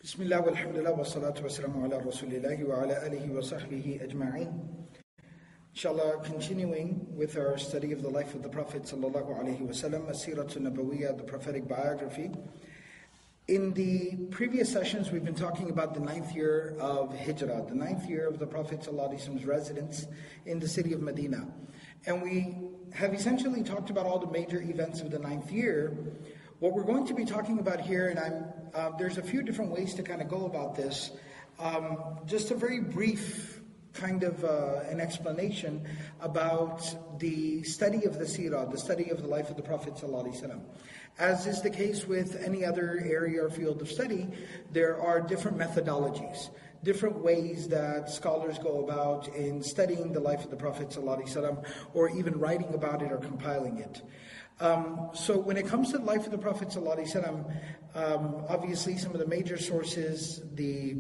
Bismillah walhamdulillah wa salatu wa salamu ala rasulillahi wa ala alihi wa sahbihi ajma'in. Inshallah, continuing with our study of the life of the Prophet sallallahu alaihi wasallam, as-Seerah an-Nabawiyyah, the prophetic biography. In the previous sessions, we've been talking about the 9th year of Hijrah, the 9th year of the Prophet sallallahu alaihi wasallam's residence in the city of Medina. And we have essentially talked about all the major events of the 9th year. What we're going to be talking about here, and there's a few different ways to kind of go about this. Just a very brief kind of an explanation about the study of the sirah, the study of the life of the Prophet ﷺ. As is the case with any other area or field of study, there are different methodologies, different ways that scholars go about in studying the life of the Prophet ﷺ, or even writing about it or compiling it. So when it comes to the life of the Prophet ﷺ, obviously some of the major sources, the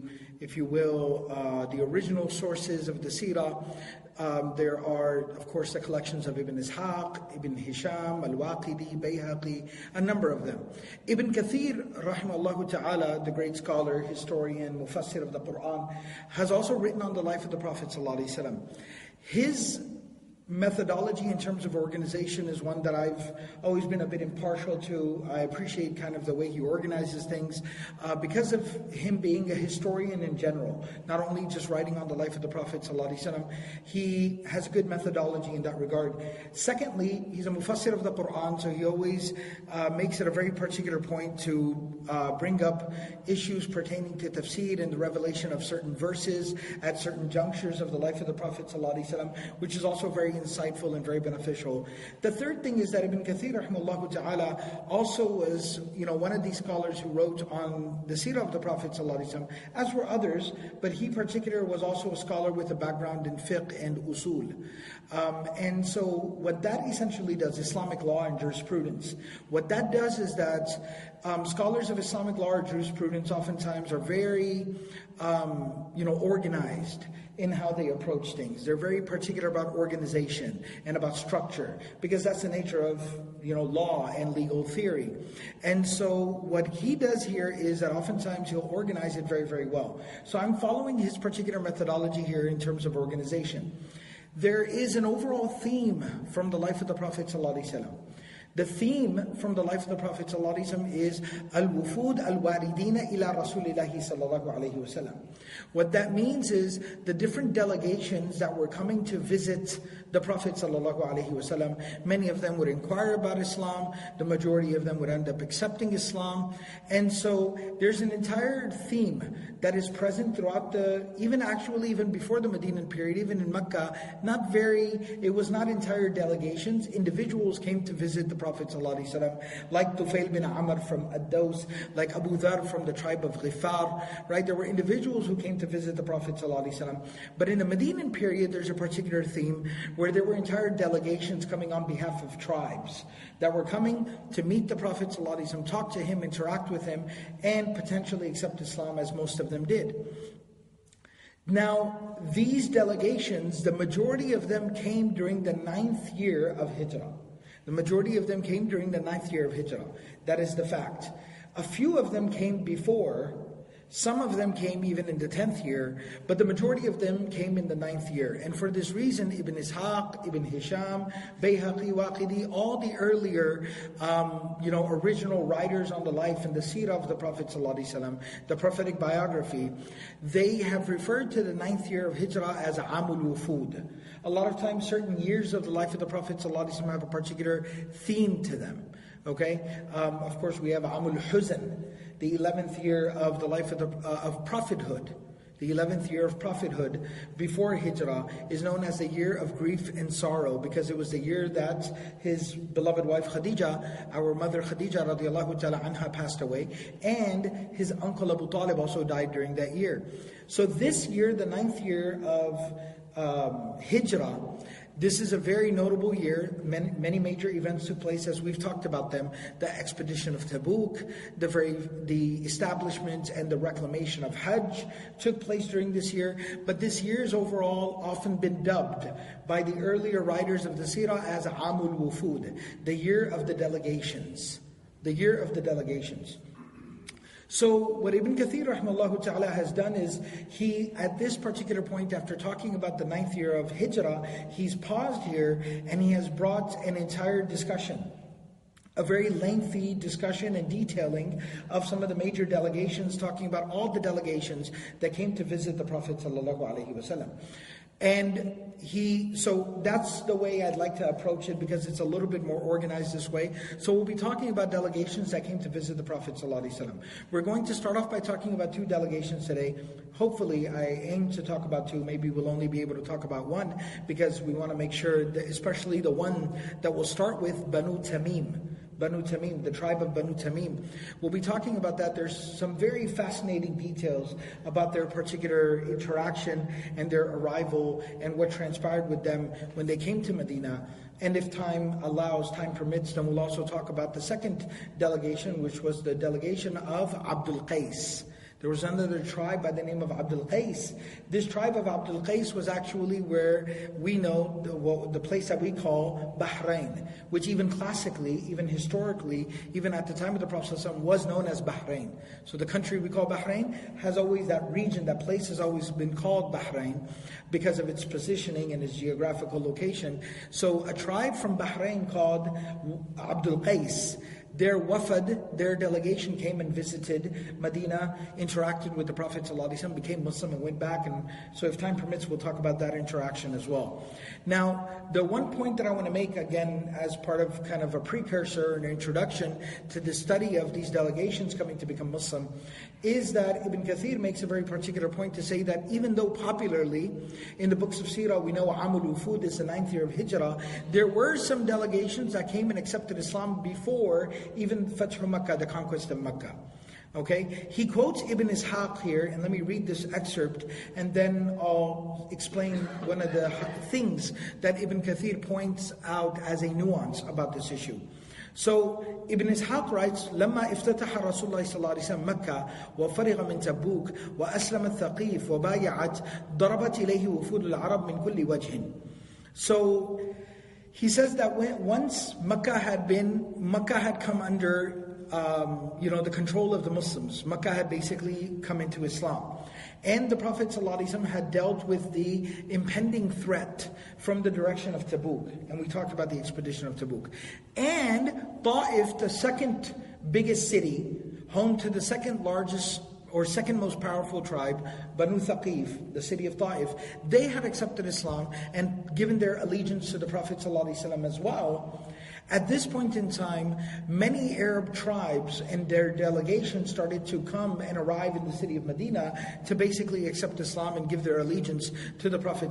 original sources of the Sīrah, there are, of course, the collections of Ibn Ishaq, Ibn Hisham, Al-Waqidi, Bayhaqi, a number of them. Ibn Kathir, rahimahullah ta'ala, the great scholar, historian, mufassir of the Quran, has also written on the life of the Prophet ﷺ. His methodology in terms of organization is one that I've always been a bit impartial to. I appreciate kind of the way he organizes things because of him being a historian in general, not only just writing on the life of the Prophet ﷺ. He has a good methodology in that regard. Secondly, he's a mufassir of the Quran, so he always makes it a very particular point to bring up issues pertaining to tafsir and the revelation of certain verses at certain junctures of the life of the Prophet ﷺ, which is also very insightful and very beneficial. The third thing is that Ibn Kathir rahimahullah ta'ala also was, one of these scholars who wrote on the Sīrah of the Prophet ﷺ, as were others, but he particular was also a scholar with a background in fiqh and usul. And so what that essentially does, Islamic law and jurisprudence, what that does is that scholars of Islamic law or jurisprudence oftentimes are very organized in how they approach things. They're very particular about organization and about structure, because that's the nature of law and legal theory. And so what he does here is that oftentimes he'll organize it very, very well. So I'm following his particular methodology here in terms of organization. There is an overall theme from the life of the Prophet ﷺ. The theme from the life of the Prophet ﷺ is al-wufud al-waridina ila Rasulillahi sallallahu alayhi wasallam. What that means is the different delegations that were coming to visit the Prophet sallallahu alayhi wasallam. Many of them would inquire about Islam. The majority of them would end up accepting Islam. And so there's an entire theme that is present throughout even before the Medinan period, even in Mecca, it was not entire delegations. Individuals came to visit the Prophet ﷺ, like Tufail bin Amr from Ad-Daws, like Abu Dhar from the tribe of Ghifar, right? There were individuals who came to visit the Prophet ﷺ. But in the Medinan period, there's a particular theme where there were entire delegations coming on behalf of tribes that were coming to meet the Prophet ﷺ, talk to him, interact with him, and potentially accept Islam, as most of them did. Now, these delegations, the majority of them came during the 9th year of Hijrah. The majority of them came during the 9th year of Hijrah. That is the fact. A few of them came before. Some of them came even in the 10th year, but the majority of them came in the 9th year. And for this reason, Ibn Ishaq, Ibn Hisham, Bayhaqi, Waqidi, all the earlier, original writers on the life and the sirah of the Prophet ﷺ, the prophetic biography, they have referred to the 9th year of Hijrah as Amul Wufud. A lot of times, certain years of the life of the Prophet ﷺ have a particular theme to them. Okay, of course, we have Amul Huzn, the 11th year of the life of prophethood. The 11th year of prophethood before Hijrah is known as the year of grief and sorrow, because it was the year that his beloved wife Khadija, our mother Khadija radiallahu ta'ala anha, passed away, and his uncle Abu Talib also died during that year. So this year, the 9th year of Hijrah, this is a very notable year. Many major events took place, as we've talked about them. The expedition of Tabuk, the establishment and the reclamation of Hajj took place during this year. But this year is overall often been dubbed by the earlier writers of the Sīrah as Amul Wufud, the year of the delegations. The year of the delegations. So what Ibn Kathir rahimahullah ta'ala has done is, he, at this particular point, after talking about the 9th year of Hijrah, he's paused here and he has brought an entire discussion, a very lengthy discussion and detailing of some of the major delegations, talking about all the delegations that came to visit the Prophet sallallahu alaihi wasallam. And so that's the way I'd like to approach it, because it's a little bit more organized this way. So we'll be talking about delegations that came to visit the Prophet ﷺ. We're going to start off by talking about 2 delegations today. Hopefully, I aim to talk about 2. Maybe we'll only be able to talk about 1, because we want to make sure that, especially the one that we'll start with, Banu Tamim. Banu Tamim, the tribe of Banu Tamim. We'll be talking about that. There's some very fascinating details about their particular interaction and their arrival and what transpired with them when they came to Medina. And if time allows, time permits, then we'll also talk about the second delegation, which was the delegation of Abdul Qays. There was another tribe by the name of Abdul Qays. This tribe of Abdul Qays was actually where we know the place that we call Bahrain, which even classically, even historically, even at the time of the Prophet ﷺ, was known as Bahrain. So the country we call Bahrain has always, that region, that place has always been called Bahrain because of its positioning and its geographical location. So a tribe from Bahrain called Abdul Qays, their wafad, their delegation came and visited Medina, interacted with the Prophet ﷺ, became Muslim and went back. And so if time permits, we'll talk about that interaction as well. Now, the one point that I want to make, again, as part of kind of a precursor, an introduction to the study of these delegations coming to become Muslim, is that Ibn Kathir makes a very particular point to say that even though popularly in the books of Sīrah we know Amul Wufud is the 9th year of Hijrah, there were some delegations that came and accepted Islam before even Fath Makkah, the conquest of Makkah. Okay, he quotes Ibn Ishaq here, and let me read this excerpt, and then I'll explain one of the things that Ibn Kathir points out as a nuance about this issue. So Ibn Ishaq writes, لما افتتح رسول الله صلى الله عليه وسلم مكة وفرغ من تبوك وأسلم الثقيف وبايعت ضربت إليه وفود العرب من كل وجه. So he says that once Makkah had come under the control of the Muslims. Makkah had basically come into Islam. And the Prophet ﷺ had dealt with the impending threat from the direction of Tabuk. And we talked about the expedition of Tabuk. And Ta'if, the second biggest city, home to the second largest or second most powerful tribe, Banu Thaqif, the city of Ta'if, they had accepted Islam and given their allegiance to the Prophet ﷺ as well. At this point in time, many Arab tribes and their delegations started to come and arrive in the city of Medina to basically accept Islam and give their allegiance to the Prophet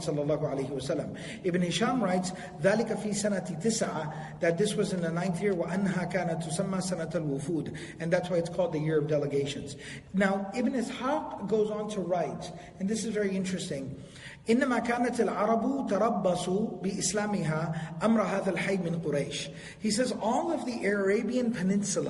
ﷺ. Ibn Hisham writes, ذَلِكَ فِي سَنَةِ تِسْعَةٍ, that this was in the 9th year, وَأَنَّهَا كَانَتْ تُسَمَّى سَنَةَ الْوُفُودِ, and that's why it's called the year of delegations. Now, Ibn Ishaq goes on to write, and this is very interesting, إنما كانت العرب تربصوا بإسلامها أمر هذا الحي من قريش. He says all of the Arabian Peninsula,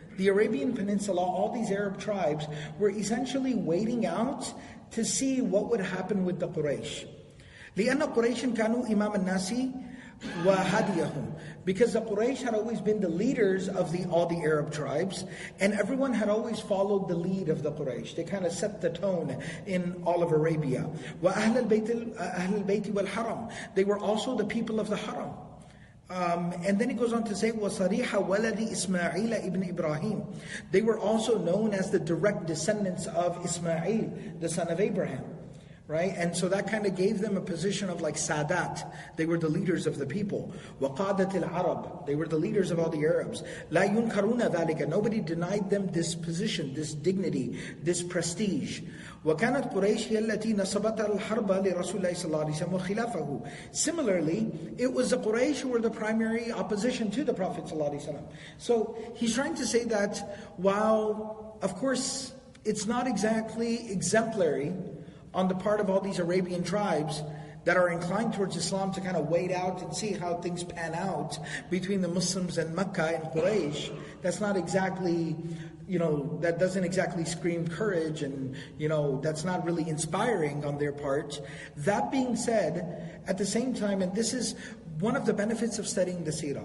all these Arab tribes were essentially waiting out to see what would happen with the Quraysh. لأن قريش كانوا إمام الناس وهديهم, because the Quraysh had always been the leaders of all the Arab tribes, and everyone had always followed the lead of the Quraysh. They kind of set the tone in all of Arabia. وأهل البيت والحرم, they were also the people of the Haram. And then he goes on to say, وَصَرِيحَ وَلَدِ إِسْمَاعِيلَ ibn Ibrahim, they were also known as the direct descendants of Ismail, the son of Abraham. Right? And so that kind of gave them a position of like Sadat. They were the leaders of the people. وَقَادَةِ الْعَرَبِ, they were the leaders of all the Arabs. لَا يُنْكَرُونَ ذَلِكَ, nobody denied them this position, this dignity, this prestige. وَكَانَتْ قُرَيْشْ هِيَ الَّتِي نَصَبَتْ الْحَرْبَ لِرَسُولِ اللَّهِ صَلَّى اللَّهُ عَلَيْهِ وَسَلَّمَ وَخِلَافَهُ. Similarly, it was the Quraysh who were the primary opposition to the Prophet ﷺ. So he's trying to say that while, of course, it's not exactly exemplary on the part of all these Arabian tribes that are inclined towards Islam to kind of wait out and see how things pan out between the Muslims and Makkah and Quraysh, that's not exactly, that doesn't exactly scream courage, and, that's not really inspiring on their part. That being said, at the same time, and this is one of the benefits of studying the Sīrah,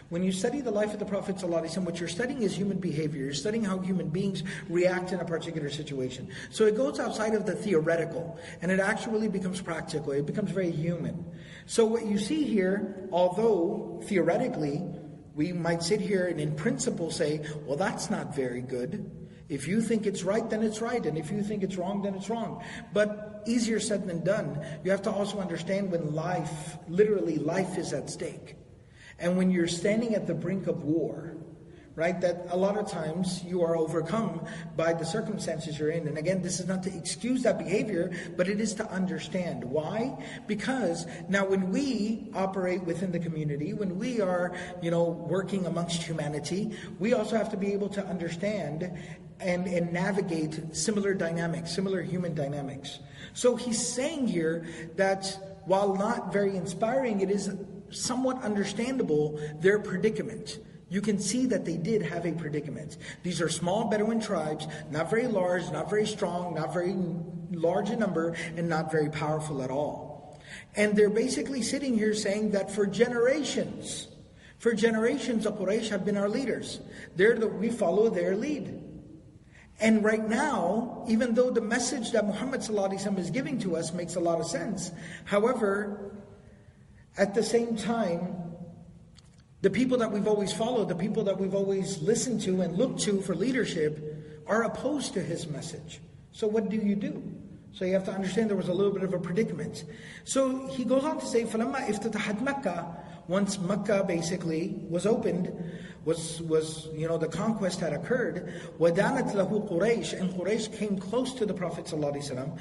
When you study the life of the Prophet ﷺ, what you're studying is human behavior. You're studying how human beings react in a particular situation. So it goes outside of the theoretical, and it actually becomes practical. It becomes very human. So what you see here, although theoretically, we might sit here and in principle say, well, that's not very good. If you think it's right, then it's right. And if you think it's wrong, then it's wrong. But easier said than done. You have to also understand when life, literally life is at stake. And when you're standing at the brink of war, right, that a lot of times you are overcome by the circumstances you're in. And again, this is not to excuse that behavior, but it is to understand. Why? Because now when we operate within the community, when we are, working amongst humanity, we also have to be able to understand and navigate similar dynamics, similar human dynamics. So he's saying here that while not very inspiring, it is somewhat understandable their predicament. You can see that they did have a predicament. These are small Bedouin tribes, not very large, not very strong, not very large in number, and not very powerful at all. And they're basically sitting here saying that for generations, the Quraysh have been our leaders. We follow their lead. And right now, even though the message that Muhammad ﷺ is giving to us makes a lot of sense, however, at the same time, the people that we've always followed, the people that we've always listened to and looked to for leadership are opposed to his message. So what do? So you have to understand there was a little bit of a predicament. So he goes on to say, فَلَمَّا افتتحت Makkah, once Makkah basically was opened, the conquest had occurred, وَدَانَتْ لَهُ قُرَيْشٍ, and Quraysh came close to the Prophet ﷺ,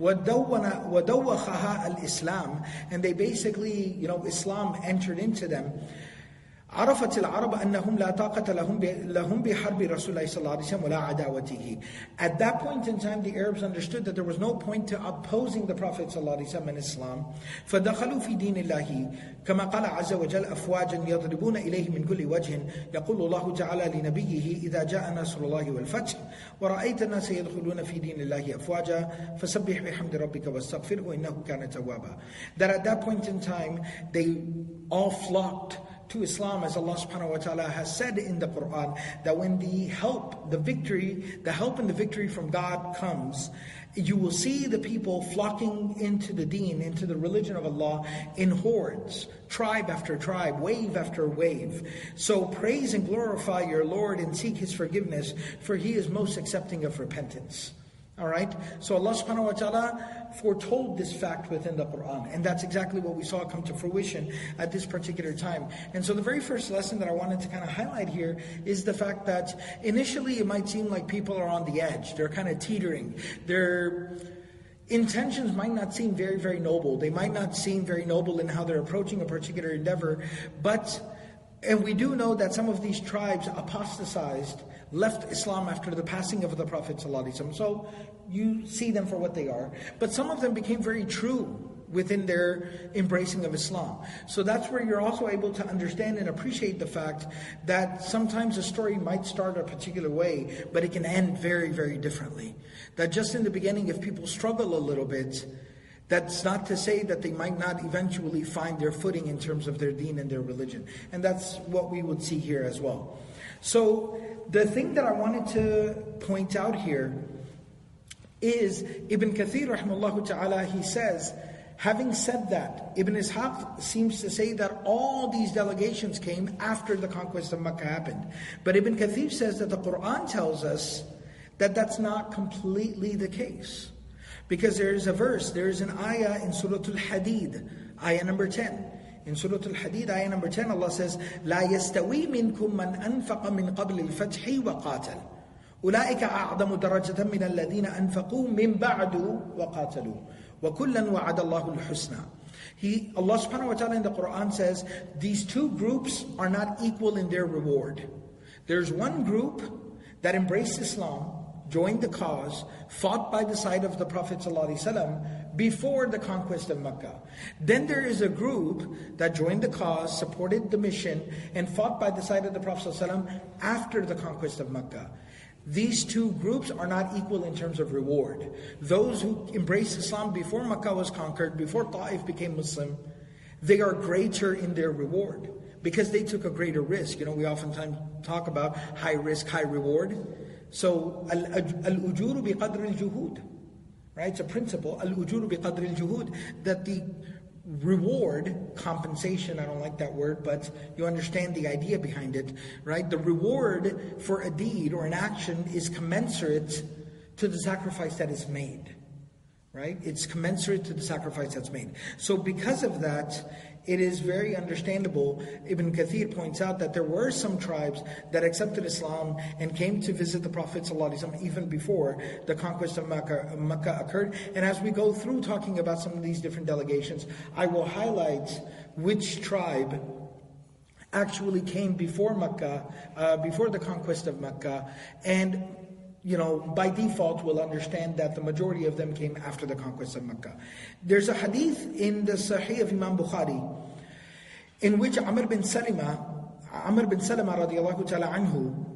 وَدَوَّخَهَا الْإِسْلَامِ, and they basically, Islam entered into them. عرفت العرب أنهم لا طاقة لهم بحرب رسول الله صلى الله عليه وسلم ولا عداوته. At that point in time, the Arabs understood that there was no point to opposing the Prophet صلى الله عليه وسلم and Islam. فدخلوا في دين الله كما قال عز وجل أفواجا يضربون إليه من كل وجه يقول الله تعالى لنبيه إذا جاء نصر الله والفتح ورأيت الناس يدخلون في دين الله أفواجا فسبح بحمد ربك واستغفره إنه كان توابا. That at that point in time, they all flocked to Islam, as Allah subhanahu wa ta'ala has said in the Quran, that when the help and the victory from God comes, you will see the people flocking into the deen, into the religion of Allah in hordes, tribe after tribe, wave after wave. So praise and glorify your Lord and seek His forgiveness, for He is most accepting of repentance. Alright, so Allah subhanahu wa ta'ala foretold this fact within the Quran, and that's exactly what we saw come to fruition at this particular time. And so the very first lesson that I wanted to kind of highlight here is the fact that initially it might seem like people are on the edge, they're kind of teetering, their intentions might not seem very, very noble, they might not seem very noble in how they're approaching a particular endeavor, and we do know that some of these tribes apostatized, left Islam after the passing of the Prophet ﷺ. So you see them for what they are. But some of them became very true within their embracing of Islam. So that's where you're also able to understand and appreciate the fact that sometimes a story might start a particular way, but it can end very, very differently. That just in the beginning, if people struggle a little bit, that's not to say that they might not eventually find their footing in terms of their deen and their religion. And that's what we would see here as well. So the thing that I wanted to point out here is Ibn Kathir rahimahullah ta'ala, he says, having said that, Ibn Ishaq seems to say that all these delegations came after the conquest of Makkah happened. But Ibn Kathir says that the Quran tells us that that's not completely the case. Because there is a verse, there is an ayah in Surah Al-Hadid, ayah number 10. In Surah Al-Hadid, ayah number 10, Allah says, لا يستوي منكم من أنفق من قبل الفتح وقاتل أولئك أعظم درجة من الذين أنفقوا من بعد وقاتلوا وكلا وعد الله الحسنى. Allah subhanahu wa ta'ala in the Quran says, these two groups are not equal in their reward. There's one group that embraced Islam, joined the cause, fought by the side of the Prophet ﷺ before the conquest of Makkah. Then there is a group that joined the cause, supported the mission, and fought by the side of the Prophet ﷺ after the conquest of Makkah. These two groups are not equal in terms of reward. Those who embraced Islam before Makkah was conquered, before Ta'if became Muslim, they are greater in their reward. Because they took a greater risk. We oftentimes talk about high risk, high reward. So, al-ujuru bi qadr al-juhud. Right? It's a principle, al-ujuru bi qadr al-juhud, that the reward, compensation, I don't like that word, but you understand the idea behind it, right? The reward for a deed or an action is commensurate to the sacrifice that is made, right? It's commensurate to the sacrifice that's made. So because of that, it is very understandable. Ibn Kathir points out that there were some tribes that accepted Islam and came to visit the Prophet ﷺ even before the conquest of Mecca occurred. And as we go through talking about some of these different delegations, I will highlight which tribe actually came before Mecca, before the conquest of Mecca, and by default, we'll understand that the majority of them came after the conquest of Mecca. There's a hadith in the Sahih of Imam Bukhari, in which Amr bin Salama radiallahu ta'ala anhu,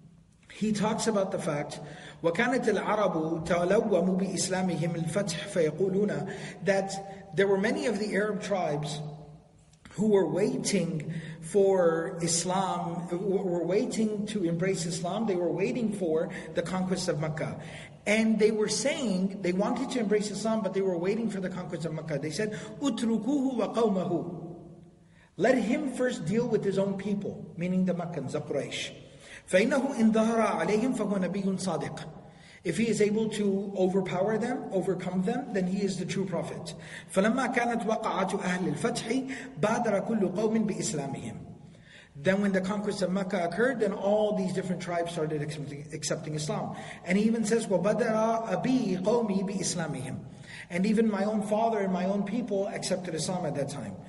he talks about the fact, وَكَانَتِ الْعَرَبُ تَلَوَّمُ بِإِسْلَامِهِمِ الْفَتْحِ فَيَقُولُونَ, that there were many of the Arab tribes who were waiting for Islam, were waiting to embrace Islam. They were waiting for the conquest of Mecca. And they were saying, they wanted to embrace Islam, but they were waiting for the conquest of Mecca. They said, "Utrukuhu wa qawmahu." Let him first deal with his own people, meaning the Meccans, the Quraysh. فَإِنَّهُ إِنْ ظَهَرَ عَلَيْهِمْ فَهُوَ نَبِيٌّ صَادِقٌ. If he is able to overpower them, overcome them, then he is the true prophet. فَلَمَّا كَانَتْ وَقَعَةُ أَهْلِ الْفَتْحِ بَادَرَ كُلُّ قَوْمٍ بِإِسْلَامِهِمْ. Then when the conquest of Mecca occurred, then all these different tribes started accepting Islam. And he even says, وَبَدَرَ أَبِي قَوْمِي بِإِسْلَامِهِمْ. And even my own father and my own people accepted Islam at that time.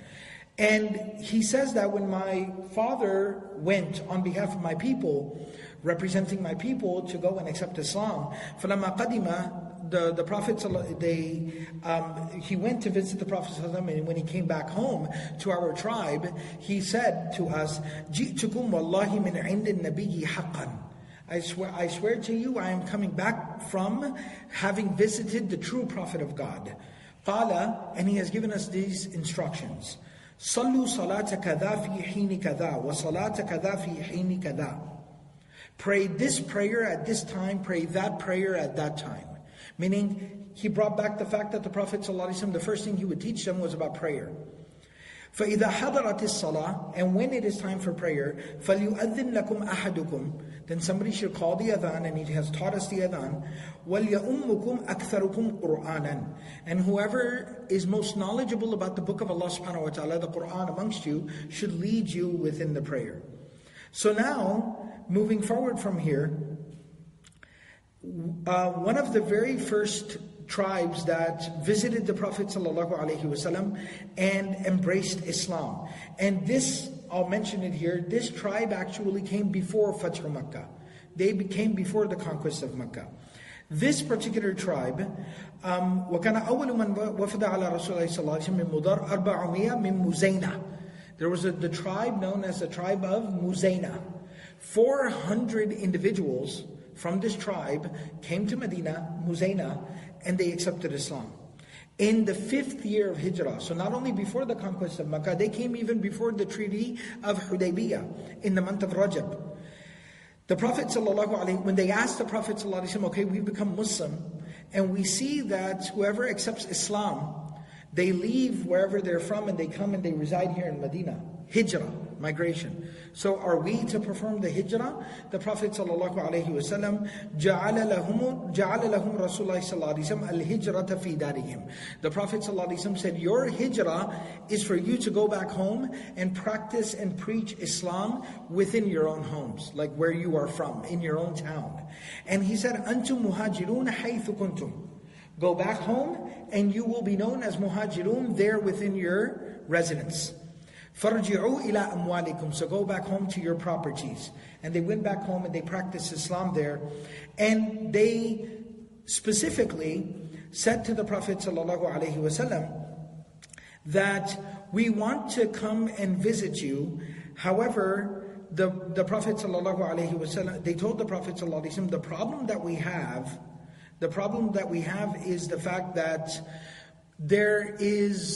And he says that when my father went on behalf of my people, representing my people to go and accept Islam, فَلَمَّا قَدِمَ, the Prophet, he went to visit the Prophet, and when he came back home to our tribe, he said to us, جِئْتُكُمْ وَاللَّهِ مِنْ عِنْدِ النَّبِيِّ حَقًّا. I swear to you, I am coming back from having visited the true Prophet of God. قَالَ, and he has given us these instructions. صَلُّوا صَلَاةَ كَذَا فِي حِينِ كَذَا وَصَلَاةَ كَذَا فِي حِينِ كَذَا. Pray this prayer at this time, pray that prayer at that time. Meaning, he brought back the fact that the Prophet ﷺ, the first thing he would teach them was about prayer. فَإِذَا حَضَرَتِ الصَّلَاةِ, and when it is time for prayer, فَلْيُؤَذِّنْ لَكُمْ أَحَدُكُمْ, then somebody should call the adhan, and he has taught us the adhan. وَلْيَؤُمُّكُمْ أَكْثَرُكُمْ قُرْآنًا, and whoever is most knowledgeable about the book of Allah subhanahu wa ta'ala, the Qur'an amongst you, should lead you within the prayer. So now, moving forward from here, one of the very first tribes that visited the Prophet ﷺ and embraced Islam. And this, I'll mention it here, this tribe actually came before Fath Makkah. They came before the conquest of Mecca. This particular tribe, وَكَانَ أَوَّلُ مَنْ وَفَدَ عَلَى رَسُولِ اللَّهِ صَلَّى اللَّهُ عَلَيْهِ وَسَلَّمْ مِنْ مُضَرْ 400 مِنْ مُزَيْنَةٍ. There was the tribe known as the tribe of Muzayna. 400 individuals from this tribe came to Medina, Muzayna, and they accepted Islam. In the 5th year of Hijrah, so not only before the conquest of Mecca, they came even before the treaty of Hudaybiyah in the month of Rajab. The Prophet ﷺ, when they asked the Prophet ﷺ, okay, we've become Muslim, and we see that whoever accepts Islam, they leave wherever they're from and they come and they reside here in Medina. Hijrah, migration. So are we to perform the hijrah? The Prophet ﷺ جَعَلَ لَهُمْ رَسُولُ اللَّهِ صَلَّى اللَّهُ عَلَيْهِ وَسَلَّمَ الْهِجْرَةَ فِي دَارِهِمْ. The Prophet ﷺ said, your hijrah is for you to go back home and practice and preach Islam within your own homes, like where you are from, in your own town. And he said, أَنْتُمْ مُهَاجِرُونَ حَيْثُ كُنْتُمْ. Go back home and you will be known as muhajirun there within your residence. فَارْجِعُوا إِلَىٰ أَمْوَالِكُمْ. So go back home to your properties. And they went back home and they practiced Islam there. And they specifically said to the Prophet ﷺ that we want to come and visit you. However, the Prophet ﷺ, they told the Prophet ﷺ, the problem that we have is the fact that there is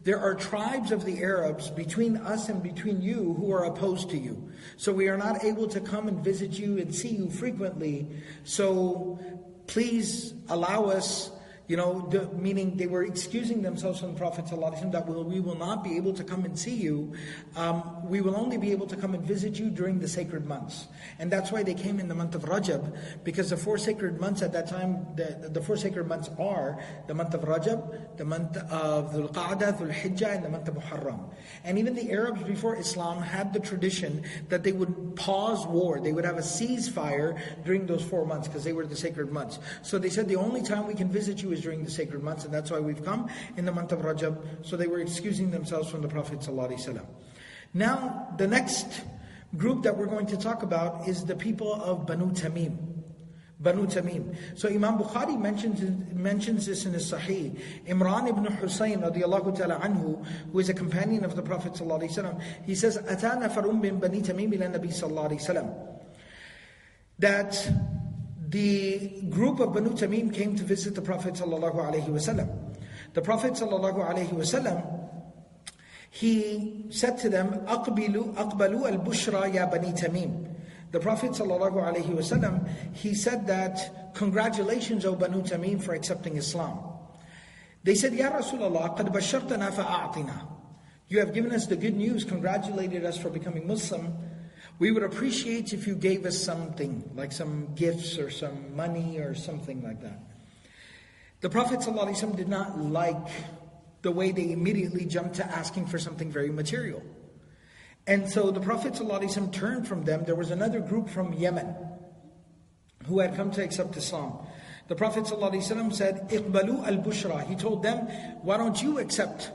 there are tribes of the Arabs between us and between you who are opposed to you. So we are not able to come and visit you and see you frequently. So please allow us, meaning they were excusing themselves from the Prophet ﷺ that we will not be able to come and see you. We will only be able to come and visit you during the sacred months. And that's why they came in the month of Rajab, because the 4 sacred months at that time, the 4 sacred months are the month of Rajab, the month of Dhul Qa'dah, Dhul Hijjah, and the month of Muharram. And even the Arabs before Islam had the tradition that they would pause war. They would have a ceasefire during those 4 months because they were the sacred months. So they said the only time we can visit you is during the sacred months, and that's why we've come in the month of Rajab. So they were excusing themselves from the Prophet ﷺ. Now, the next group that we're going to talk about is the people of Banu Tamim. Banu Tamim. So Imam Bukhari mentions this in his Sahih. Imran ibn Husayn radiyallahu ta'ala anhu, who is a companion of the Prophet ﷺ, he says, "Atana farum bin Bani Tamim ila Nabi sallallahu alaihi wasallam." That the group of Banu Tamim came to visit the Prophet ﷺ. The Prophet ﷺ, he said to them, "Aqbalu al-bushra ya Bani Tamim." The Prophet ﷺ, he said that, "Congratulations, O Banu Tamim, for accepting Islam." They said, "Ya Rasulullah, qad bashartana fa'a'tina." You have given us the good news, congratulated us for becoming Muslim. We would appreciate if you gave us something, like some gifts or some money or something like that. The Prophet ﷺ did not like the way they immediately jumped to asking for something very material. And so the Prophet ﷺ turned from them. There was another group from Yemen who had come to accept Islam. The Prophet ﷺ said, "Iqbalu al-bushra." He told them, "Why don't you accept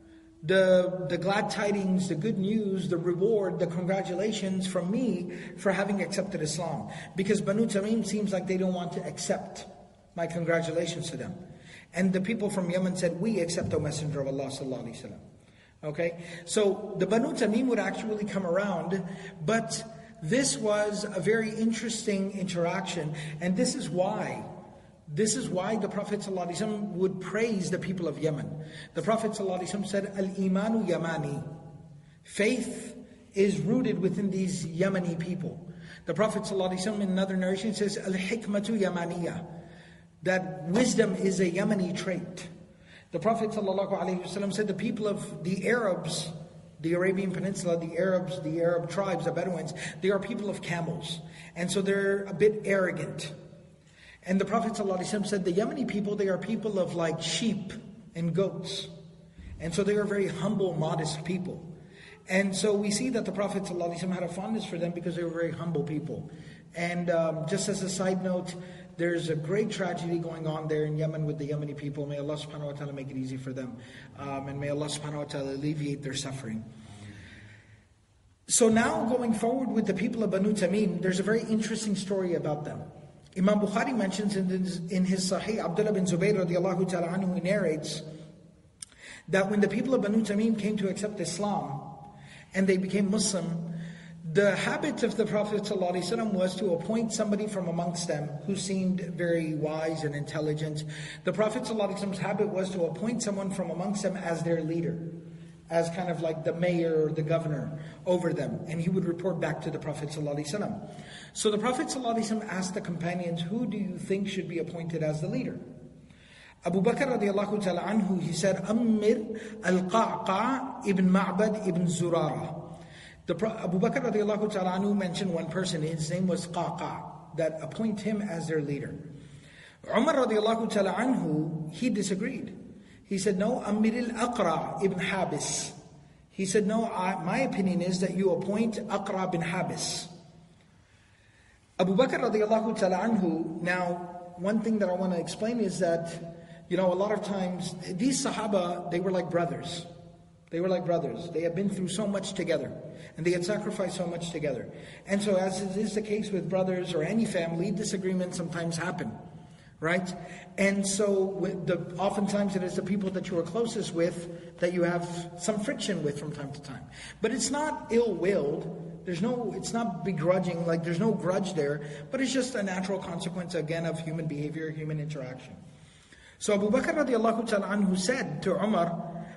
the glad tidings, the good news, the reward, the congratulations from me for having accepted Islam?" Because Banu Tamim seems like they don't want to accept my congratulations to them. And the people from Yemen said, "We accept, O Messenger of Allah sallallahu alaihi wasallam." Okay, so the Banu Tamim would actually come around, but this was a very interesting interaction, and this is why the Prophet ﷺ would praise the people of Yemen. The Prophet ﷺ said, "Al-imanu yamani." Faith is rooted within these Yemeni people. The Prophet ﷺ in another narration says, "Al-hikmatu yamaniya." That wisdom is a Yemeni trait. The Prophet ﷺ said the people of the Arabs, the Arabian Peninsula, the Arabs, the Arab tribes, the Bedouins, they are people of camels. And so they're a bit arrogant. And the Prophet ﷺ said the Yemeni people, they are people of like sheep and goats. And so they are very humble, modest people. And so we see that the Prophet ﷺ had a fondness for them because they were very humble people. And just as a side note, there's a great tragedy going on there in Yemen with the Yemeni people. May Allah subhanahu wa ta'ala make it easy for them. And may Allah subhanahu wa ta'ala alleviate their suffering. So now going forward with the people of Banu Tamim, there's a very interesting story about them. Imam Bukhari mentions in his Sahih, Abdullah bin Zubayr radiallahu ta'ala anhu, he narrates that when the people of Banu Tamim came to accept Islam and they became Muslim, the habit of the Prophet ﷺ was to appoint somebody from amongst them who seemed very wise and intelligent. The Prophet ﷺ's habit was to appoint someone from amongst them as their leader, as kind of like the mayor or the governor over them. And he would report back to the Prophet ﷺ. So the Prophet ﷺ asked the companions, "Who do you think should be appointed as the leader?" Abu Bakr radiallahu ta'ala anhu, he said, "Amir al-Qa'qa' ibn Ma'bad ibn Zurara." Abu Bakr radiallahu ta'ala anhu mentioned one person, his name was Qa'qa', that appoint him as their leader. Umar radiallahu ta'ala anhu, he disagreed. He said, "No, Amir al-Aqra' ibn Habis." He said, "No, my opinion is that you appoint Aqra' bin Habis." Abu Bakr radiallahu ta'ala anhu, now one thing that I want to explain is that, a lot of times, these Sahaba, they were like brothers. They were like brothers. They had been through so much together. And they had sacrificed so much together. And so as is the case with brothers or any family, disagreements sometimes happen. Right? And so oftentimes it is the people that you are closest with that you have some friction with from time to time. But it's not ill-willed. It's not begrudging, like there's no grudge there. But it's just a natural consequence, again, of human behavior, human interaction. So Abu Bakr radiallahu ta'ala anhu said to Umar,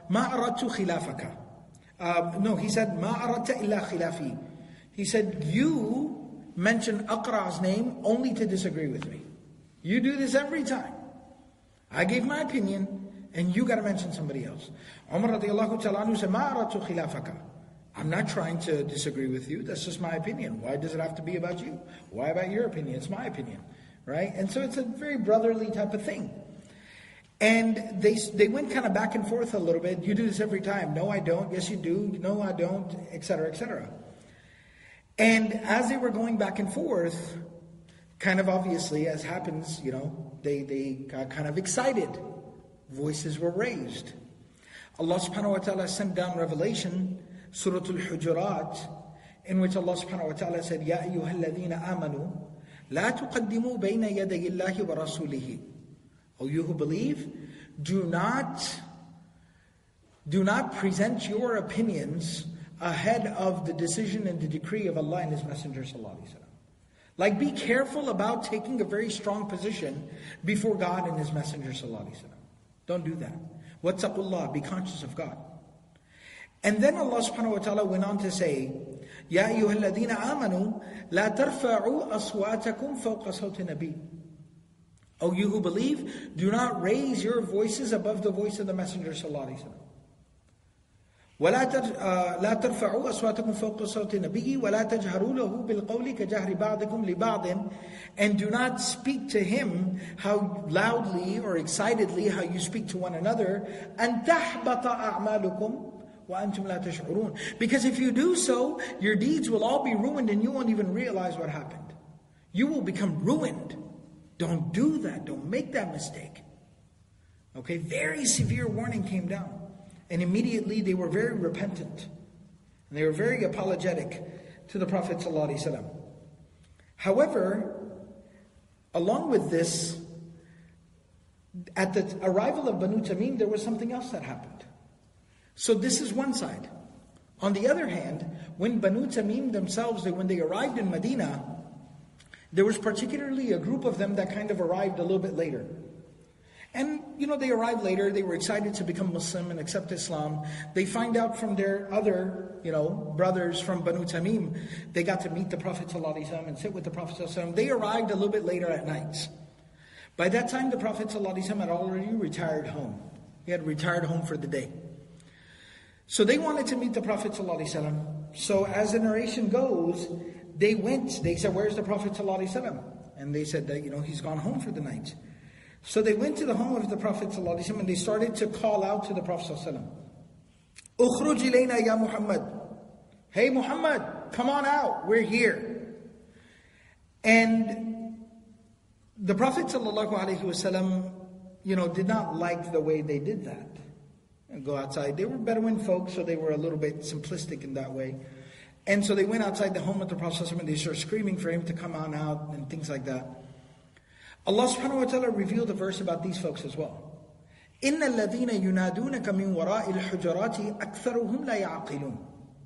مَا أَرَدْتُ خِلَافَكَ. No, he said, مَا أَرَدْتَ إِلَّا خِلَافِي. He said, you mention Aqra''s name only to disagree with me. You do this every time. I gave my opinion, and you got to mention somebody else. Umar radiallahu ta'ala anhu said, مَا أَرَدْتُ خِلَافَكَ. I'm not trying to disagree with you. That's just my opinion. Why does it have to be about you? Why about your opinion? It's my opinion. Right? And so it's a very brotherly type of thing. And they went kind of back and forth a little bit. You do this every time. No, I don't. Yes, you do. No, I don't. Etc., etc. And as they were going back and forth, kind of obviously, as happens, they got kind of excited. Voices were raised. Allah subhanahu wa ta'ala sent down revelation, Surah Al-Hujurat, in which Allah subhanahu wa ta'ala said, Ya ayyuhal ladhina amanu, la tuqaddimu bayna yaday Allahi wa rasulihi. O you who believe, do not present your opinions ahead of the decision and the decree of Allah and His Messenger sallallahu alaihi wasallam. Like, be careful about taking a very strong position before God and His Messenger sallallahu alaihi wasallam. Don't do that. Wattaqullah, be conscious of God. And then Allah subhanahu wa ta'ala went on to say, Ya ayyuhal ladhina amanu, la tarfa'u aswatakum fawqa sawti nabi. O you who believe, do not raise your voices above the voice of the Messenger sallallahu alaihi wasallam. لا ترفعوا أصواتكم فوق صوت النبي ولا تجهروا له بالقول كجهر بعضكم لبعض. And do not speak to him how loudly or excitedly how you speak to one another. أن تحبط أعمالكم وأنتم لا تشعرون. Because if you do so, your deeds will all be ruined and you won't even realize what happened. You will become ruined. Don't do that. Don't make that mistake. Okay, very severe warning came down. And immediately they were very repentant. And they were very apologetic to the Prophet ﷺ. However, along with this, at the arrival of Banu Tamim, there was something else that happened. So this is one side. On the other hand, when Banu Tamim themselves, when they arrived in Medina, there was particularly a group of them that kind of arrived a little bit later. And, they arrived later, they were excited to become Muslim and accept Islam. They find out from their other, brothers from Banu Tamim, they got to meet the Prophet ﷺ and sit with the Prophet ﷺ. They arrived a little bit later at night. By that time, the Prophet ﷺ had already retired home. He had retired home for the day. So they wanted to meet the Prophet ﷺ. So as the narration goes, they said, where's the Prophet ﷺ? And they said that, he's gone home for the night. So they went to the home of the Prophet ﷺ and they started to call out to the Prophet ﷺ. Ukhruj ilayna ya Muhammad. Hey Muhammad, come on out, we're here. And the Prophet ﷺ, did not like the way they did that. And go outside. They were Bedouin folks, so they were a little bit simplistic in that way. And so they went outside the home of the Prophet ﷺ and they started screaming for him to come on out and things like that. Allah subhanahu wa ta'ala revealed a verse about these folks as well. إِنَّ الَّذِينَ يُنَادُونَكَ مِنْ وَرَاءِ الْحُجَرَاتِ أَكْثَرُهُمْ لَا يَعْقِلُونَ.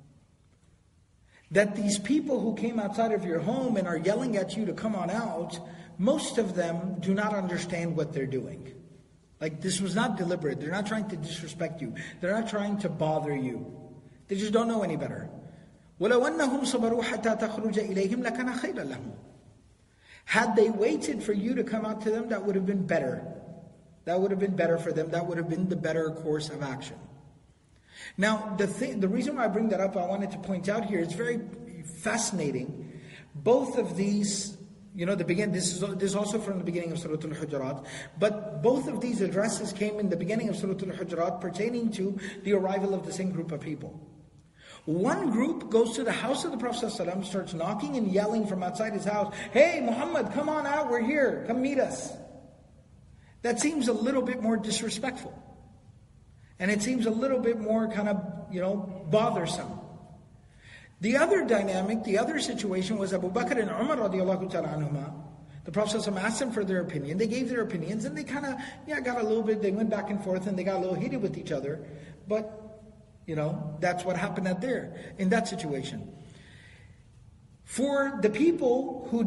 That these people who came outside of your home and are yelling at you to come on out, most of them do not understand what they're doing. Like, this was not deliberate. They're not trying to disrespect you. They're not trying to bother you. They just don't know any better. وَلَوْ أَنَّهُمْ صَبَرُوا حَتَّى تَخْرُجَ إِلَيْهِمْ لَكَانَ خَيْرًا لَهُمْ. Had they waited for you to come out to them, that would have been better. That would have been better for them. That would have been the better course of action. Now, the reason why I bring that up, I wanted to point out here, it's very fascinating. Both of these, this is also from the beginning of Surah Al-Hujurat, but both of these addresses came in the beginning of Surah Al-Hujurat pertaining to the arrival of the same group of people. One group goes to the house of the Prophet ﷺ, starts knocking and yelling from outside his house, Hey Muhammad, come on out, we're here, come meet us. That seems a little bit more disrespectful. And it seems a little bit more kind of, bothersome. The other dynamic, the other situation was Abu Bakr and Umar radiallahu ta'ala anhuma. The Prophet ﷺ asked them for their opinion. They gave their opinions and they kind of, got a little bit, they went back and forth and they got a little heated with each other. But that's what happened in that situation. For the people who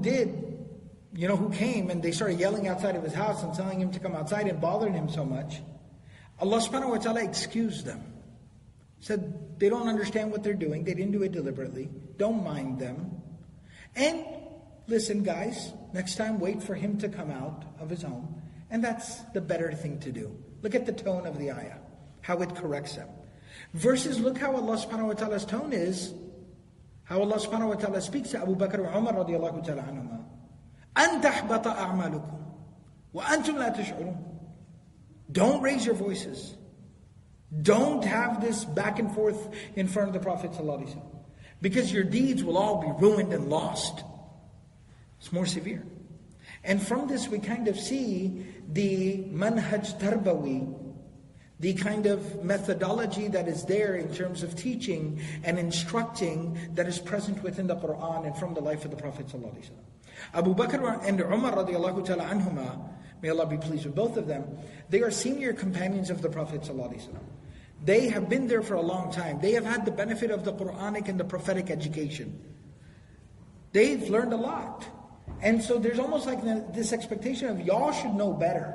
who came and they started yelling outside of his house and telling him to come outside and bothering him so much, Allah subhanahu wa ta'ala excused them. Said they don't understand what they're doing. They didn't do it deliberately. Don't mind them. And listen, guys, next time wait for him to come out of his home. And that's the better thing to do. Look at the tone of the ayah, how it corrects them. Versus look how Allah subhanahu wa ta'ala's tone is, how Allah subhanahu wa ta'ala speaks to Abu Bakr wa Umar radiallahu ta'ala anhuma. أَن تَحْبَطَ أَعْمَالُكُمْ وَأَنْتُمْ لَا تَشْعُرُونَ. Don't raise your voices. Don't have this back and forth in front of the Prophet ﷺ, because your deeds will all be ruined and lost. It's more severe. And from this we kind of see the manhaj tarbawi, the kind of methodology that is there in terms of teaching and instructing that is present within the Quran and from the life of the Prophet ﷺ. Abu Bakr and Umar radiallahu ta'ala anhuma, may Allah be pleased with both of them, they are senior companions of the Prophet ﷺ. They have been there for a long time. They have had the benefit of the Quranic and the prophetic education. They've learned a lot. And so there's almost like this expectation of y'all should know better.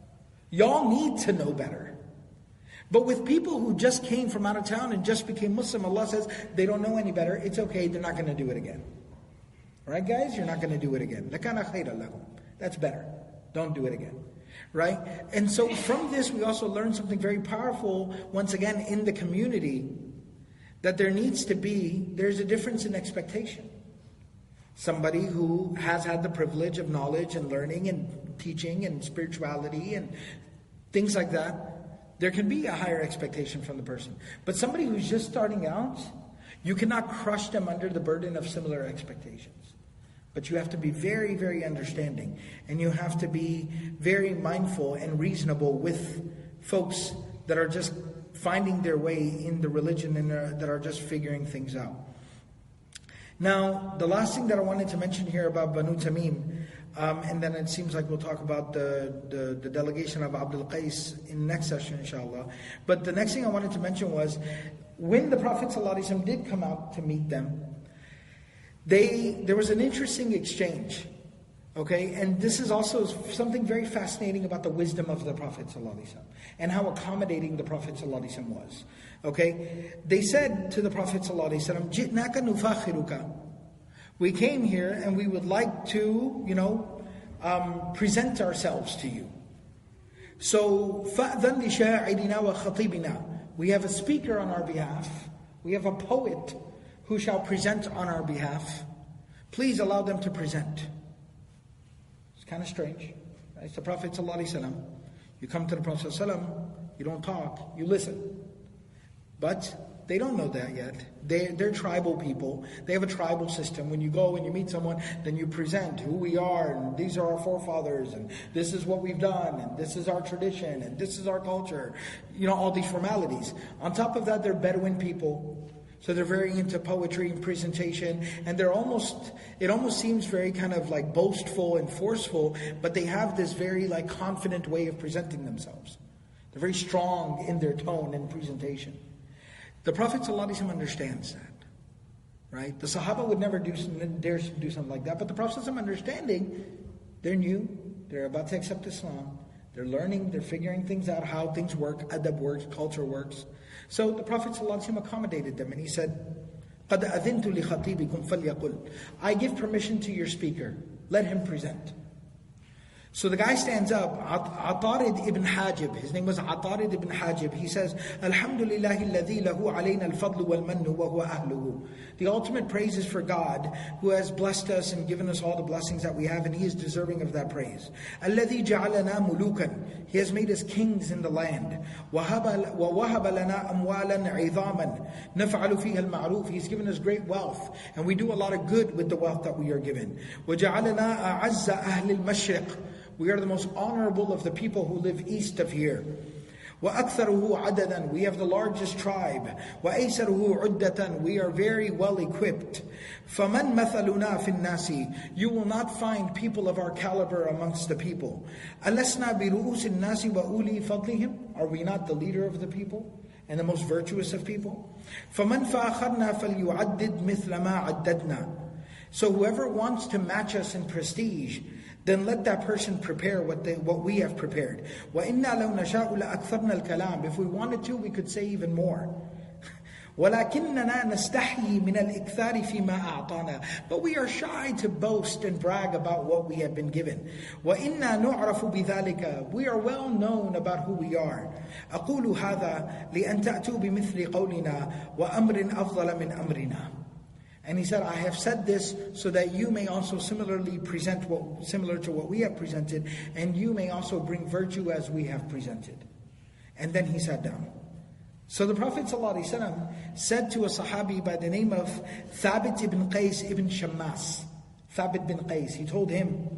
Y'all need to know better. But with people who just came from out of town and just became Muslim, Allah says they don't know any better. It's okay, they're not going to do it again. Right, guys? You're not going to do it again. That's better. Don't do it again. Right? And so from this we also learn something very powerful, once again, in the community, that there's a difference in expectation. Somebody who has had the privilege of knowledge and learning and teaching and spirituality and things like that, there can be a higher expectation from the person. But somebody who's just starting out, you cannot crush them under the burden of similar expectations. But you have to be very, very understanding. And you have to be very mindful and reasonable with folks that are just finding their way in the religion and that are just figuring things out. Now, the last thing that I wanted to mention here about Banu Tamim, and then it seems like we'll talk about the delegation of Abdul Qays in the next session, inshallah. But the next thing I wanted to mention was, when the Prophet ﷺ did come out to meet them, there was an interesting exchange. Okay, and this is also something very fascinating about the wisdom of the Prophet ﷺ and how accommodating the Prophet ﷺ was. Okay, they said to the Prophet ﷺ, "Jitnaka nufakhiruka." We came here and we would like to, present ourselves to you. So, فَأْذَنْ لِشَاعِرِنَا وَخَطِيبِنَا. We have a speaker on our behalf. We have a poet who shall present on our behalf. Please allow them to present. It's kind of strange. Right? It's the Prophet ﷺ. You come to the Prophet ﷺ, you don't talk, you listen. But they don't know that yet. They're tribal people. They have a tribal system. When you go and you meet someone, then you present who we are, and these are our forefathers, and this is what we've done, and this is our tradition, and this is our culture. All these formalities. On top of that, they're Bedouin people. So they're very into poetry and presentation, and it almost seems very kind of like boastful and forceful, but they have this very confident way of presenting themselves. They're very strong in their tone and presentation. The Prophet ﷺ understands that, right? The Sahaba would never dare do something like that, but the Prophet ﷺ understanding, they're new, they're about to accept Islam, they're learning, they're figuring things out, how things work, adab works, culture works. So the Prophet ﷺ accommodated them, and he said, قَدْ أَذِنْتُ لِخَطِيبِكُمْ فَلْيَقُلْ. I give permission to your speaker, let him present. So the guy stands up, Atarid ibn Hajib, his name was Atarid ibn Hajib. He says, Alhamdulillahi alladhi lahu alayna al-fadlu wal-mannu wa huwa ahluhu. The ultimate praise is for God, who has blessed us and given us all the blessings that we have, and He is deserving of that praise. Alladhi ja'alana mulukan. He has made us kings in the land. وَوَهَبَ لَنَا أَمْوَالًا عِظَامًا نَفْعَلُ فِيهَا الْمَعْرُوفِ. He's given us great wealth, and we do a lot of good with the wealth that we are given. وَجَعَلَنَا أَعَزَّ أَهْلِ الْمَشْرِقِ. We are the most honorable of the people who live east of here. وَأَكْثَرُهُ عَدَدًا. We have the largest tribe. وَأَيْسَرُهُ عُدَّةً. We are very well equipped. فَمَنْ مَثَلُنَا فِي النَّاسِ. You will not find people of our caliber amongst the people. أَلَسْنَا بِرُؤُسِ النَّاسِ وَأُولِي فَضْلِهِمْ. Are we not the leader of the people and the most virtuous of people? فَمَنْ فَأَخَرْنَا فَلْيُعَدِّدْ مِثْلَ مَا عَدَّدْنَا. So whoever wants to match us in prestige, then let that person prepare what we have prepared. وَإِنَّا لَوْ نَشَاءُ لَأَكْثَرْنَا الْكَلَامِ. If we wanted to, we could say even more. وَلَكِنَّنَا نَسْتَحْيِي مِنَ الْإِكْثَارِ فِي مَا أَعْطَانَا. But we are shy to boast and brag about what we have been given. وَإِنَّا نُعْرَفُ بِذَلِكَ. We are well known about who we are. أَقُولُ هَذَا لِأَن تَأْتُوا بِمِثْلِ قَوْلِنَا وَأَمْرٍ أَفْضَلَ مِنْ أَمْرِنَا. And he said, I have said this so that you may also similarly present similar to what we have presented, and you may also bring virtue as we have presented. And then he sat down. So the Prophet ﷺ said to a Sahabi by the name of Thabit ibn Qays ibn Shammas. Thabit bin Qays. He told him,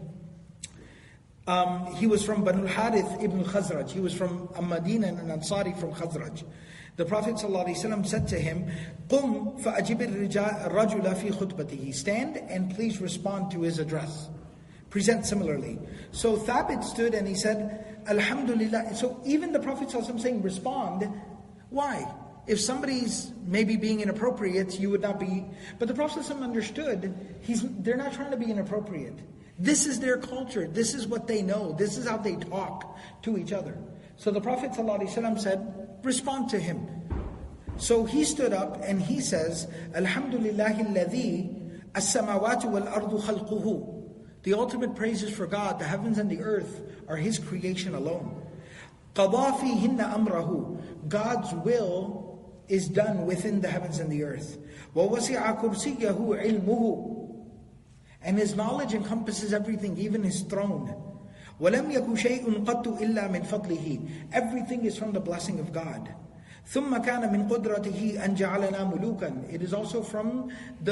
he was from Banu Harith ibn Khazraj. He was from Medina and an Ansari from Khazraj. The Prophet ﷺ said to him, قُمْ فَأَجِبِ الرَّجُلَ فِي خُطْبَتِهِ. Stand and please respond to his address. Present similarly. So Thabit stood and he said, Alhamdulillah. So even the Prophet ﷺ saying respond. Why? If somebody's maybe being inappropriate, you would not be. But the Prophet ﷺ understood, they're not trying to be inappropriate. This is their culture. This is what they know. This is how they talk to each other. So the Prophet ﷺ said, respond to him. So he stood up and he says, Alhamdulillahi alladhi as-samawatu wal-ardu khalquhu. The ultimate praise is for God. The heavens and the earth are His creation alone. قَضَى فِيهِنَّ أَمْرَهُ. God's will is done within the heavens and the earth. وَوَسِعَ كُرْسِيَّهُ عِلْمُهُ. And His knowledge encompasses everything, even His throne. وَلَمْ يَكُ شَيْءٌ قَطُّ إِلَّا مِنْ فَضْلِهِ. Everything is from the blessing of God. ثُمَّ كَانَ مِنْ قُدْرَتِهِ أَنْ جَعَلَنَا مُلُوكًا. It is also from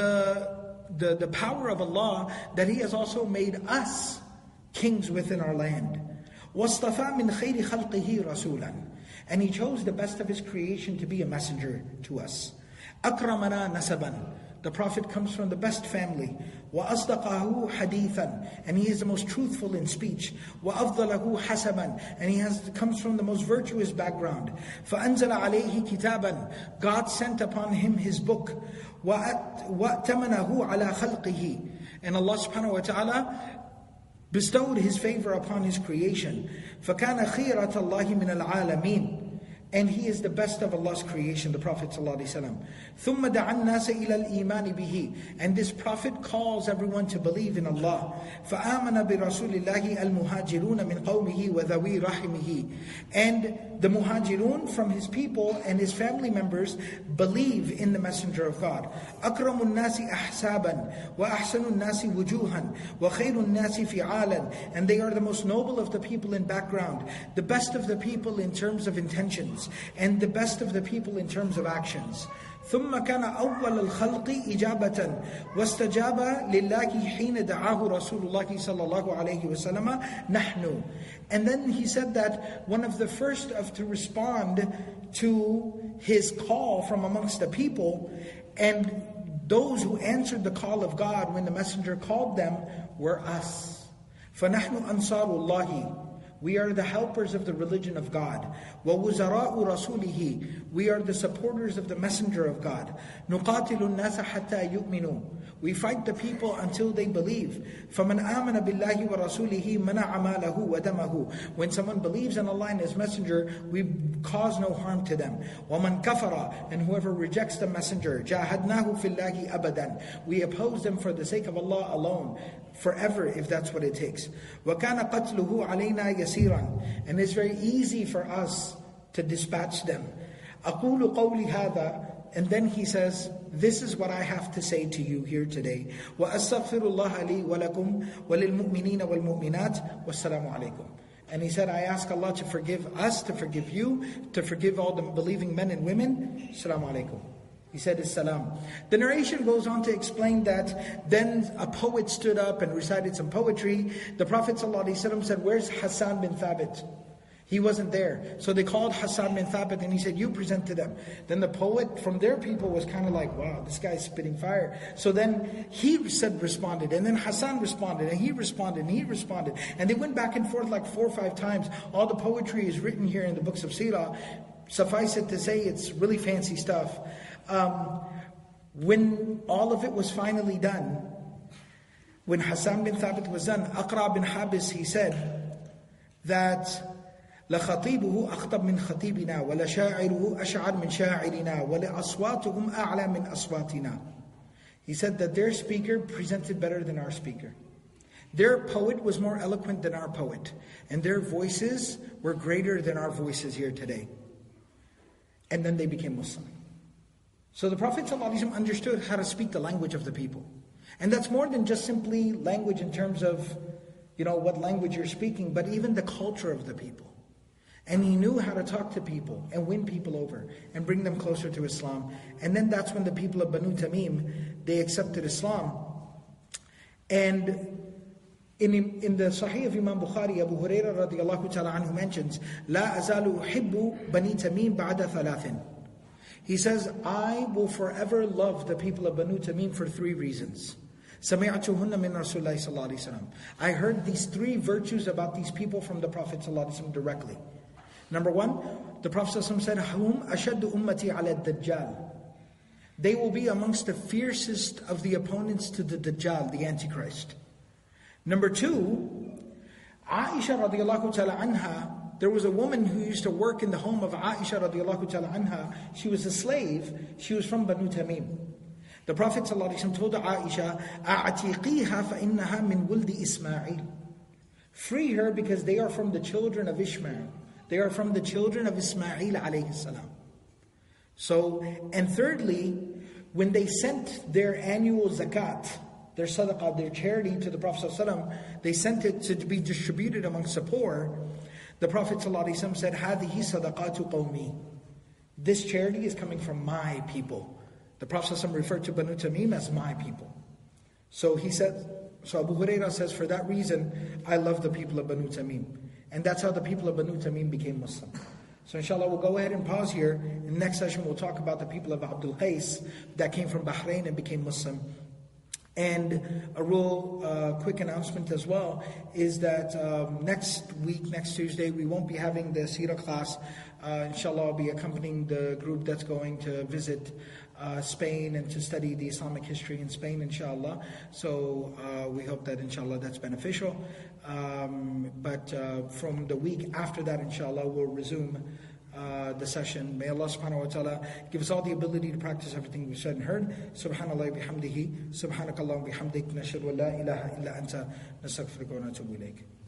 the power of Allah that He has also made us kings within our land. وَاصْطَفَى مِنْ خَيْرِ خَلْقِهِ رَسُولًا. And He chose the best of His creation to be a messenger to us. أَكْرَمَنَا نَسَبًا. The Prophet comes from the best family. وَأَصْدَقَهُ حَدِيثًا. And he is the most truthful in speech. وَأَفْضَلَهُ حَسَبًا. And he comes from the most virtuous background. فَأَنزَلَ عَلَيْهِ كِتَابًا. God sent upon him His book. وَأْتَمَنَهُ عَلَى خَلْقِهِ. And Allah subhanahu wa ta'ala bestowed His favor upon His creation. فَكَانَ خِيرَةَ اللَّهِ مِنَ الْعَالَمِينَ. And he is the best of Allah's creation, the Prophet ﷺ. ثُمَّ دَعَ النَّاسَ إِلَى الْإِيمَانِ بِهِ. And this Prophet calls everyone to believe in Allah. فَآمَنَ بِرَسُولِ اللَّهِ الْمُهَاجِرُونَ مِنْ قَوْمِهِ وَذَوِي رَحِمِهِ. And the muhajirun from his people and his family members believe in the Messenger of God. أَكْرَمُ النَّاسِ أَحْسَابًا وَأَحْسَنُ النَّاسِ وُجُوهًا وَخَيْرُ النَّاسِ فِعَالًا. And they are the most noble of the people in background, the best of the people in terms of intentions, and the best of the people in terms of actions. ثم كان أول الخلق إجابة واستجاب لله حين دعاه رسول الله صلى الله عليه وسلم نحن. And then he said that one of the first to respond to his call from amongst the people, and those who answered the call of God when the messenger called them, were us. فنحن أنصار الله. We are the helpers of the religion of God. وَوُزَرَاءُ رَسُولِهِ. We are the supporters of the messenger of God. نُقَاتِلُ النَّاسَ حَتَّى يُؤْمِنُوا. We fight the people until they believe. فَمَنْ آمَنَ بِاللَّهِ وَرَسُولِهِ مَنَعَ مَالَهُ وَدَمَهُ. When someone believes in Allah and His messenger, we cause no harm to them. وَمَنْ كَفَرَ. And whoever rejects the messenger, جَاهَدْنَاهُ فِي اللَّهِ أَبَدًا. We oppose them for the sake of Allah alone, forever, if that's what it takes. وَكَانَ قَتْلُهُ عَلَيْنَا يَسِيرًا. And it's very easy for us to dispatch them. أَقُولُ قَوْلِ هَذَا. And then he says, this is what I have to say to you here today. وَأَسْتَغْفِرُ اللَّهَ لِي وَلَكُمْ وَلِلْمُؤْمِنِينَ وَالْمُؤْمِنَاتِ وَالسَّلَامُ عَلَيْكُمْ. And he said, I ask Allah to forgive us, to forgive you, to forgive all the believing men and women. Assalamu alaikum. He said his salam. The narration goes on to explain that then a poet stood up and recited some poetry. The Prophet ﷺ said, where's Hassan bin Thabit? He wasn't there. So they called Hassan bin Thabit and he said, you present to them. Then the poet from their people was kind of like, wow, this guy's spitting fire. So then he responded, and then Hassan responded, and he responded, and he responded. And they went back and forth like 4 or 5 times. All the poetry is written here in the books of Sīrah. Suffice it to say, it's really fancy stuff. When all of it was finally done, When Hassan bin Thabit was done, Aqra bin Habis, he said that لَخَطِيبُهُ أَخْطَبْ مِنْ خَطِيبِنَا وَلَشَاعِرُهُ أَشْعَرْ مِنْ شَاعِرِنَا وَلَأَصْوَاتُهُمْ أَعْلَى مِنْ أَصْوَاتِنَا. He said that their speaker presented better than our speaker. Their poet was more eloquent than our poet. And their voices were greater than our voices here today. And then they became Muslim. So the Prophet ﷺ understood how to speak the language of the people. And that's more than just simply language in terms of, what language you're speaking, but even the culture of the people. And he knew how to talk to people and win people over and bring them closer to Islam. And then that's when the people of Banu Tamim, they accepted Islam. And in the Sahih of Imam Bukhari, Abu Hurairah radiallahu ta'ala anhu mentions, لا أزال أحب بني تميم بعد ثلاث. He says, I will forever love the people of Banu Tamim for 3 reasons. سمعتهن من رسول الله صلى الله عليه وسلم. I heard these 3 virtues about these people from the Prophet صلى الله عليه وسلم directly. Number 1, the Prophet صلى الله عليه وسلم said, هم أشد أمتي على الدجال. They will be amongst the fiercest of the opponents to the Dajjal, the Antichrist. Number 2, Aisha radiallahu ta'ala anha, there was a woman who used to work in the home of Aisha radiallahu ta'ala anha. She was a slave. She was from Banu Tamim. The Prophet ﷺ told Aisha, أَعْتِقِيهَا فَإِنَّهَا مِنْ وُلْدِ إِسْمَاعِيل. Free her because they are from the children of Ishmael. They are from the children of Ismail alayhi salam. So, and thirdly, when they sent their annual zakat, their sadaqah, their charity to the Prophet ﷺ, they sent it to be distributed amongst the poor. The Prophet ﷺ said, هَذِهِ صَدَقَاتُ قَوْمِي. This charity is coming from my people. The Prophet ﷺ referred to Banu Tamim as my people. So he said, so Abu Hurairah says, for that reason, I love the people of Banu Tamim. And that's how the people of Banu Tamim became Muslim. So inshallah, we'll go ahead and pause here. In the next session, we'll talk about the people of Abdul Qays that came from Bahrain and became Muslim. And a real quick announcement as well is that next week, next Tuesday, we won't be having the Sīrah class. Inshallah, I'll be accompanying the group that's going to visit Spain and to study the Islamic history in Spain, inshallah. So we hope that, inshallah, that's beneficial. But from the week after that, inshallah, we'll resume the session. May Allah subhanahu wa ta'ala give us all the ability to practice everything we said and heard. Subhanallah bihamdihi, subhanakallah bihamdik, nashhadu an la ilaha illa anta, nastaghfiruka wa natubu ilayk.